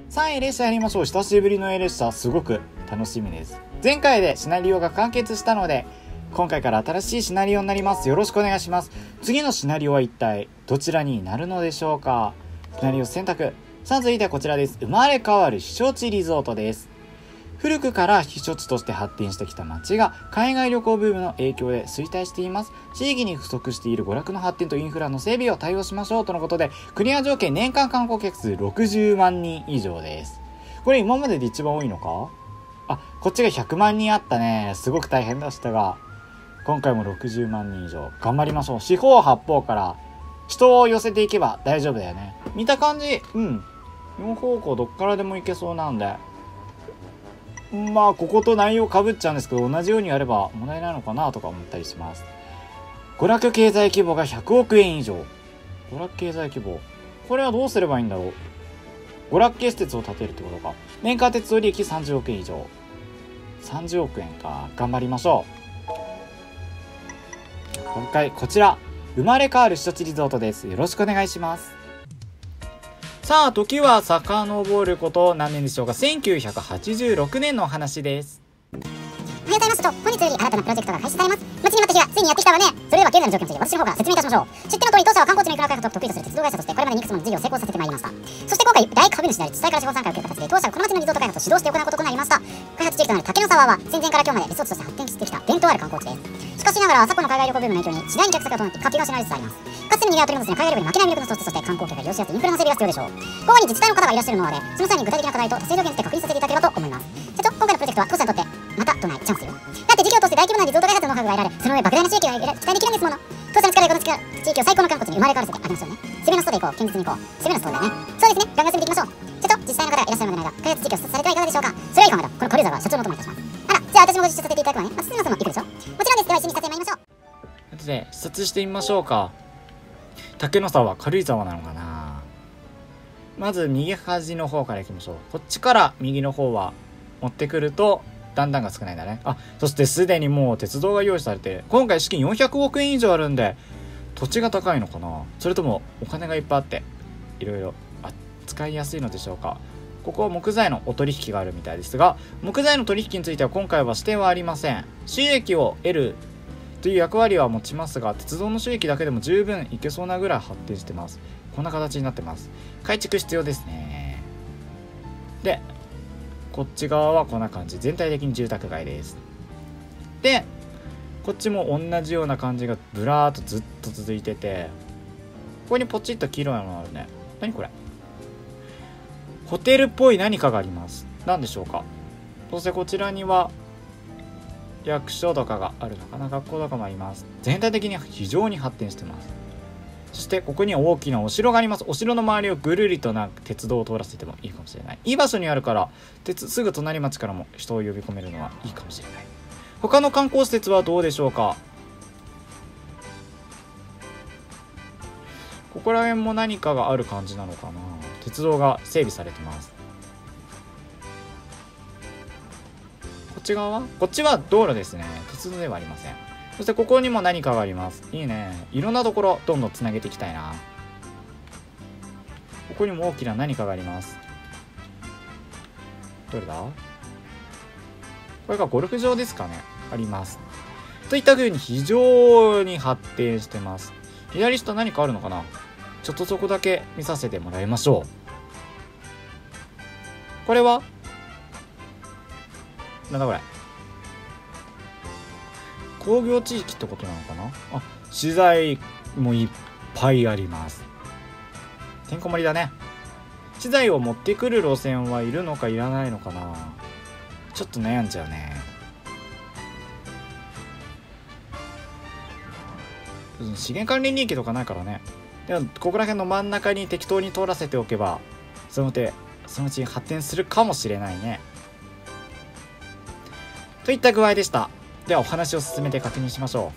3位列車やりましょう。久しぶりの A 列車、すごく楽しみです。前回でシナリオが完結したので、今回から新しいシナリオになります。よろしくお願いします。次のシナリオは一体どちらになるのでしょうか。シナリオ選択。さあ続いてはこちらです。生まれ変わる避暑地リゾートです。古くから避暑地として発展してきた街が海外旅行ブームの影響で衰退しています。地域に不足している娯楽の発展とインフラの整備を対応しましょうとのことで、クリア条件年間観光客数60万人以上です。これ今までで一番多いのか？こっちが100万人あったね。すごく大変でしたが、今回も60万人以上頑張りましょう。四方八方から人を寄せていけば大丈夫だよね。見た感じ、4方向どっからでも行けそうなんで、ここと内容被っちゃうんですけど、同じようにやれば問題ないのかなとか思ったりします。娯楽経済規模が100億円以上。娯楽経済規模、これはどうすればいいんだろう。娯楽系施設を建てるってことか。年間鉄道利益30億円以上。30億円か。頑張りましょう。今回こちら、生まれ変わる避暑地リゾートです。よろしくお願いします。さあ、時は遡ること何年でしょうか。1986年のお話です。 おはようございます。本日より新たなプロジェクトが開始されます。待ちに待った日がついにやってきたわね。それでは現在の状況について私の方から説明いたしましょう。知っての通り、当社は観光地のインフラ開発を得意とする鉄道会社として、これまでにいくつもの事業を成功させてまいりました。そして今回、大株主であり、主催から司法参加を受ける形で、当社はこの町のリゾート開発を指導して行うこととなりました。開発地域となる竹の沢は、戦前から今日までリゾートとして発展してきた伝統ある観光地です。しかしながら、昨今の海外旅行ブームの影響に、次第に客先が伴って活気が失われつつあります。かつての賑わいを取り戻すには海外旅行に負けない魅力の一つとして、観光客が利用しやすいインフラの整備が必要でしょう。午後に自治体の方がいらっしゃるので、その際に具体的な課題と達成条件について確認させていただければと思います。社長、今回のプロジェクトは当社にとってまたとないチャンスよ。だって事業として大規模なリゾート開発のノウハウが得られ、その上莫大な収益が期待できるんですもの。当社の力でこの地域を最高の観光地に生まれ変わらせてあげましょうね。攻めのストで行こう。堅実に行こう。攻めのストだよね。そうですね。ガンガン攻めていきましょう。社長、自治体の方がいらっしゃるのでないが、開発地域を視察されてはいかがでしょうか。それよりかまだ、この軽井沢は社長のお供いたします。じゃあ私もご一緒させていただくわね。すみませんも行くでしょ。もちろんです。では一緒に撮影参りましょう。 後で視察してみましょうか。竹の沢、軽井沢なのかな。まず右端の方から行きましょう。こっちから右の方は持ってくると段々が少ないんだね。そしてすでにもう鉄道が用意されて、今回資金400億円以上あるんで、土地が高いのかな、それともお金がいっぱいあっていろいろ使いやすいのでしょうか。ここは木材のお取引があるみたいですが、木材の取引については今回は指定はありません。収益を得るという役割は持ちますが、鉄道の収益だけでも十分いけそうなぐらい発展してます。こんな形になってます。改築必要ですね。で、こっち側はこんな感じ。全体的に住宅街です。で、こっちも同じような感じがブラーっとずっと続いてて、ここにポチッと黄色いのがあるね。何これ。ホテルっぽい何かがあります。何でしょうか。そしてこちらには役所とかがあるのかな。学校とかもあります。全体的に非常に発展してます。そしてここには大きなお城があります。お城の周りをぐるりと鉄道を通らせてもいいかもしれない。いい場所にあるからすぐ隣町からも人を呼び込めるのはいいかもしれない。他の観光施設はどうでしょうか。ここら辺も何かがある感じなのかな。鉄道が整備されてます。こっち側は？こっちは道路ですね。鉄道ではありません。そしてここにも何かがあります。いいね。いろんなところどんどんつなげていきたいな。ここにも大きな何かがあります。どれだ？これがゴルフ場ですかね。あります。といった風に非常に発展してます。左下何かあるのかな。ちょっとそこだけ見させてもらいましょう。これはなんだこれ。工業地域ってことなのかな。資材もいっぱいあります。てんこ盛りだね。資材を持ってくる路線はいるのかいらないのかな。ちょっと悩んじゃうね。資源管理利益とかないからね。でもここら辺の真ん中に適当に通らせておけば、そのうち発展するかもしれないね。といった具合でした。ではお話を進めて確認しましょ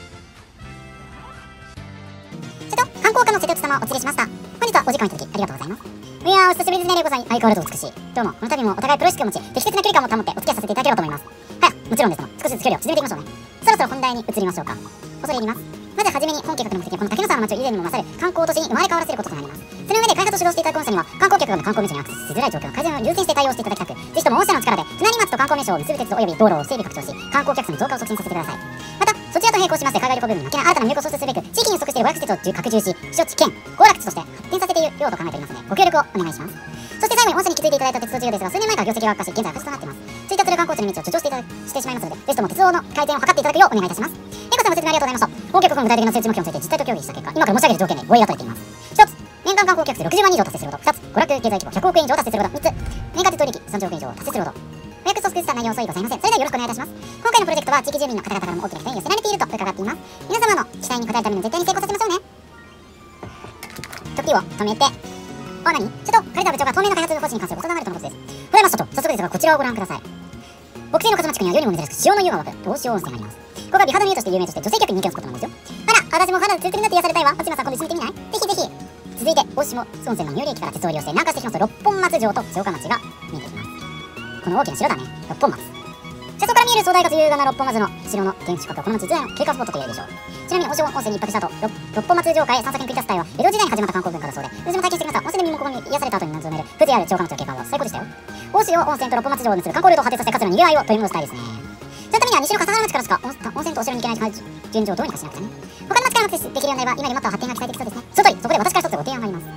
社長、観光課の瀬戸内様お連れしました。本日はお時間いただきありがとうございます。いやー、お久しぶりですね、レイコさん。相変わらず美しい。どうも、この度もお互いプロ意識を持ち、適切な距離感を保ってお付き合いさせていただければと思います。もちろんです。少しずつ距離を縮めていきましょうね。そろそろ本題に移りましょうか。恐れ入ります。本まずはじめに本計画の目的はこの竹の沢の町を以前にも勝る観光都市に生まれ変わらせることとなります。その上で開発を主導していただく御社には観光客が観光名所にアクセスしづらい状況の改善を優先して対応していただきたく、ぜひとも御社の力で船荷町と観光名所を結ぶ鉄道及び道路を整備拡張し、観光客数の増加を促進させてください。またそちらと並行しまして海外旅行ブームに負けない新たな魅力を創出すべく、地域に不足している娯楽施設を拡充し、避暑地兼行楽地として発展させていようと考えておりますので、ご協力をお願いします。そして最後に御社に気づいていただいた鉄道事業ですが、数年前から業績が悪化し現在赤字となっています。そういった観光地の道を助長してしまいますので、ぜひとも鉄道の改善を図っていただくようお願いいたします。ご説明ありがとうございました。本計画の具体的な数値目標について実態と協議した結果、今から申し上げる条件で合意が取れています。1つ、年間観光客数60万人以上達成すること。2つ、娯楽経済規模100億円以上達成すること。3つ、年間鉄道利益30億円以上達成すること。お約束した内容を総意ございません。それではよろしくお願いいたします。今回のプロジェクトは地域住民の方々からも大きな期待に寄せられていると伺っています。皆様の期待に応えるために絶対に成功させましょうね。時を止めて、何ちょっと軽井沢部長が当面の開発方針に関するご相談があるとのことです。これは社長、早速ですがこちらをご覧ください。北西の勝間地区には世にも珍しく潮の湯が湧く東潮温泉があります。ここは美肌の湯として有名として女性客に人気をつくことなんですよ。あら、私も肌ツルツルになって癒されたいわ。落ちまさん今度一緒に行ってみない？ぜひぜひ。続いて大下温泉の最寄り駅から鉄道を利用して南下してきますと六本松城と城下町が見えてきます。この大きな城だね、六本松。車窓から見える壮大かつ優雅な六本松の城の天守閣はこの町時代の景観スポットと言えるでしょう。ちなみに大下温泉に一泊した後、六本松城下へ散策に繰り出す際は江戸時代に始まった観光文化だそうで、私も体験してきました。温泉で身も心も癒された後に望める風情ある城下町の景観は最高でしたよ。大下温泉と六本松城を結ぶ観光ルートを果てさせかつの賑わいを取り戻したいですね。そのためには西の笠原町からしか温泉とお城に行けない現状をどうにかしなくちゃね。他の町からアクセスできるようになれば今よりもっと発展が期待できそうですね。そこで私から一つご提案があります。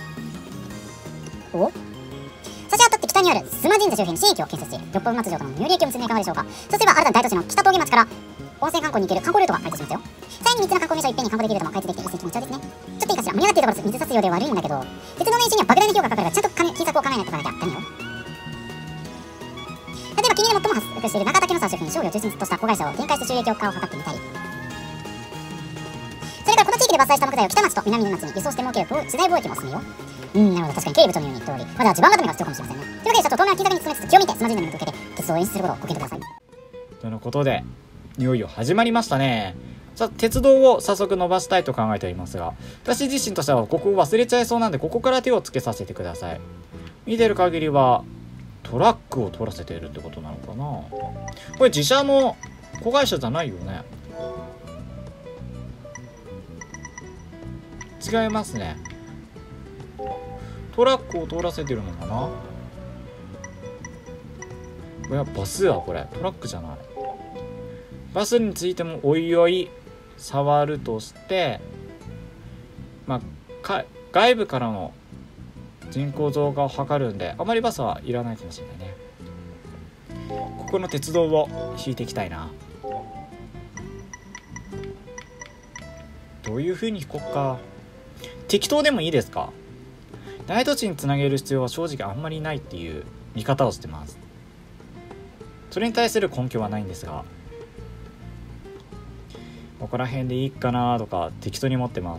差し当たって北にある須磨神社周辺に新駅を建設し、六本松城との入り駅を結んでいかがでしょうか。そうすれば新たな大都市の北峠町から温泉観光に行ける観光ルートが開通しますよ。さらに3つの観光名所をいっぺんに観光できるとも開通できて一石二鳥ですね。ちょっといいかしら。盛り上がっているところ水差すようで悪いんだけど、鉄道の演習には莫大な費用がかかるからちゃんと金策を考えないとかなきゃダメよ。例えば近隣で最も発達している中竹の沢周辺に商業を中心とした子会社を展開して収益化を図ってみたり、それからこの地域で伐採した木材を北町と南の町に輸送して儲ける次第貿易も進むよ。なるほど、確かに経理部長のように言った通り、まだ地盤固めが必要かもしれませんね。というわけで社長、当面は金策に努めつつ気を見て須磨神社に向けて鉄道を演出することをご検討ください。 とのことで、いよいよ始まりましたね。さあ、鉄道を早速伸ばしたいと考えておりますが、私自身としてはここを忘れちゃいそうなんで、ここから手をつけさせてください。見てる限りはトラックを通らせているってことなのかな。これ自社の子会社じゃないよね。違いますね。トラックを通らせてるのかな。いや、バスはこれトラックじゃない。バスについてもおいおい触るとして、外部からの人口増加を図るんで、あまりバスはいらないかもしれないね。ここの鉄道を引いていきたいな。どういう風に引こっか。適当でもいいですか。大都市につなげる必要は正直あんまりないっていう見方をしてます。それに対する根拠はないんですが、ここら辺でいいかなとか適当に持ってます。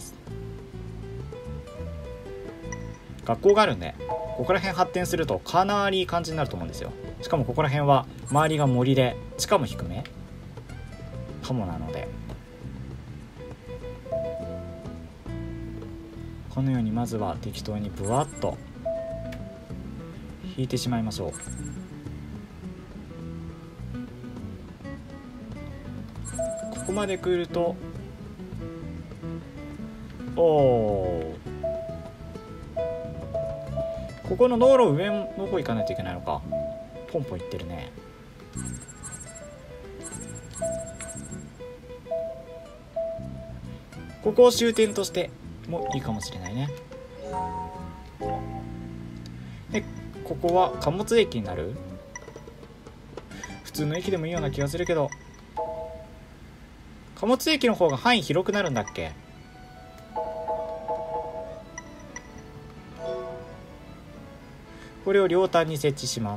学校があるんで、ここら辺発展するとかなりいい感じになると思うんですよ。しかもここら辺は周りが森で地価も低めかもなので、このようにまずは適当にブワッと引いてしまいましょう。ここまで来ると、ここの道路上の方行かないといけないのか。ポンポン行ってるね。ここを終点としてもいいかもしれないね。で、ここは貨物駅になる。普通の駅でもいいような気がするけど、貨物駅の方が範囲広くなるんだっけ。これを両端に設置します。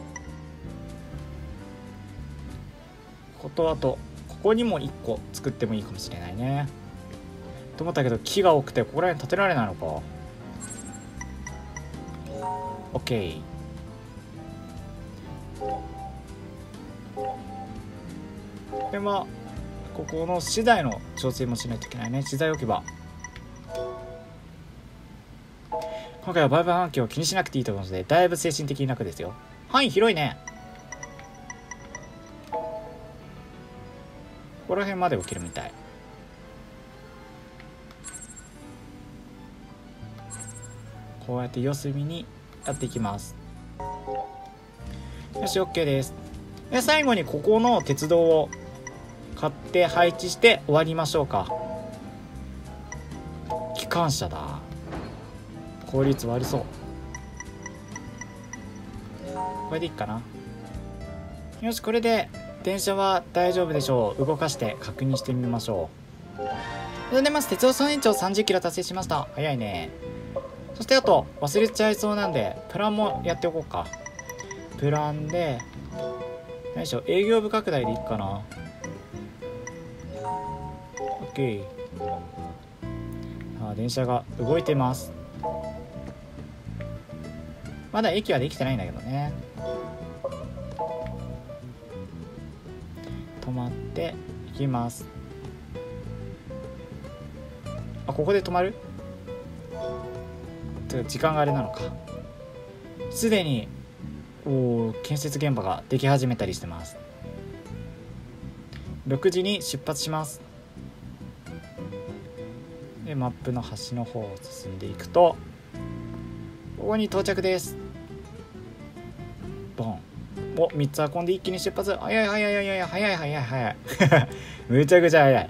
あとここにも1個作ってもいいかもしれないねと思ったけど、木が多くてここら辺建てられないのか。 OK。 でここの資材の調整もしないといけないね。資材置き場、今回は売買環境を気にしなくていいと思うので、だいぶ精神的に楽ですよ。範囲広いね。ここら辺まで置けるみたい。 こうやって四隅にやっていきます。よし OK です。で最後にここの鉄道を買って配置して終わりましょうか。機関車だ。効率悪そう。これでいいかな。よしこれで電車は大丈夫でしょう。動かして確認してみましょう。それでまず鉄道総延長30キロ達成しました。早いね。そしてあと忘れちゃいそうなんでプランもやっておこうか。プランで何でしょう、営業部拡大でいいかな。 OK。 電車が動いてます。まだ駅はできてないんだけどね。止まっていきます。あ、ここで止まる？時間があれなのか。すでに建設現場ができ始めたりしてます。6時に出発します。でマップの端の方を進んでいくとここに到着です。ボン。お、3つ運んで一気に出発。早い早い早い早い早い早いむちゃくちゃ早い。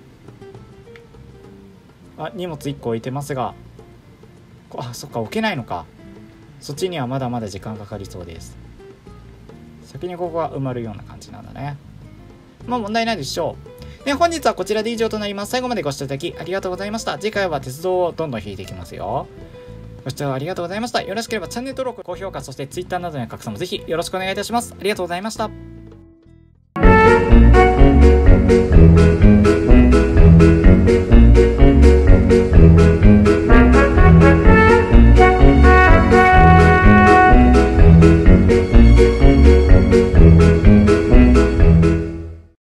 あ、荷物1個置いてますが、あ、そっか置けないのか。そっちにはまだまだ時間かかりそうです。先にここが埋まるような感じなんだね。まあ問題ないでしょう。で本日はこちらで以上となります。最後までご視聴いただきありがとうございました。次回は鉄道をどんどん引いていきますよ。ご視聴ありがとうございました。よろしければチャンネル登録、高評価、そして Twitter などの拡散もぜひよろしくお願いいたします。ありがとうございました。